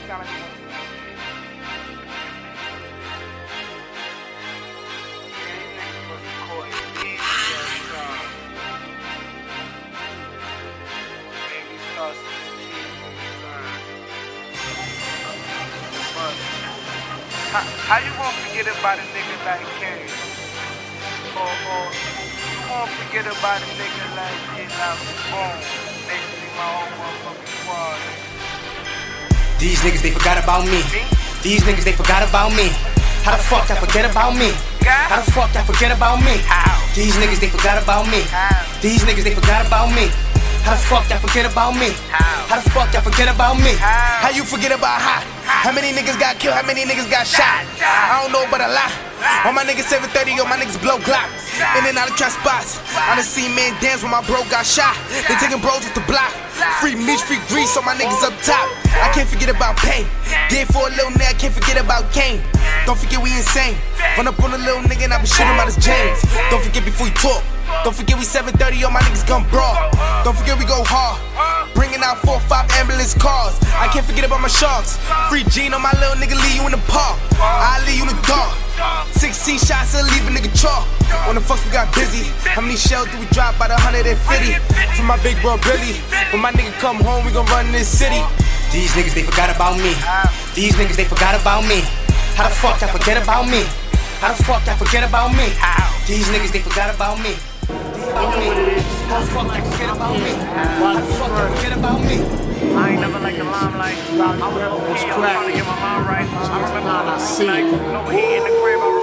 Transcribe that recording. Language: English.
How you gonna forget about a nigga like Kane? Or you gonna forget about a nigga like Boom? Basically my own motherfucking squad. These niggas, they forgot about me. These niggas, they forgot about me. How the fuck I forget about me? How the fuck I forget about me? These niggas, they forgot about me. These niggas, they forgot about me. How the fuck y'all forget about me? How the fuck y'all forget about me? How you forget about how many niggas got killed, how many niggas got shot? I don't know but a lot. All my niggas 730, all my niggas blow Glock. In and out of trap spots. I done seen men dance when my bro got shot. They taking bros with the block. Free meat, free grease, so my niggas up top. I can't forget about pain. Did for a little nigga, I can't forget about Kane. Don't forget we insane. Run up on a little nigga and I be shooting him out his James. Don't forget before you talk. Don't forget we 730, all my niggas gun brawl. Don't forget we go hard. Bringing out 4 or 5 ambulance cars. I can't forget about my sharks. Free Gene on my little nigga, leave you in the park. I leave you in the dark. 16 shots and leave a nigga chalk. When the fuck we got busy? How many shells do we drop? About 150. For my big bro Billy. When my nigga come home, we gon' run this city. These niggas, they forgot about me. These niggas, they forgot about me. How the fuck y'all forget about me? How the fuck y'all forget about me? These niggas, they forgot about me. How the fuck y'all forget about me? How the fuck y'all forget about me? I ain't never like the limelight. I'm trying to get my mind right. I remember when I was like, no, he in the crib.